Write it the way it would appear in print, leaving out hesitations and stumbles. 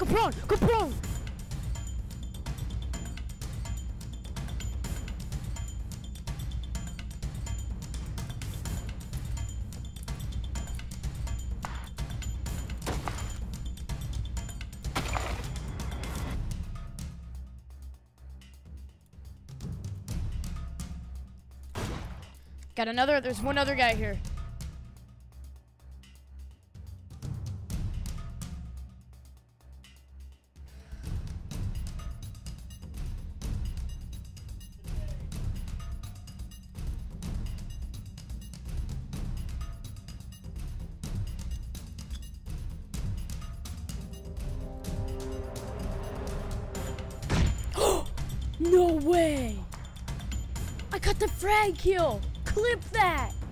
prone! Go prone! Got another, there's one other guy here. No way! I got the frag kill! Clip that!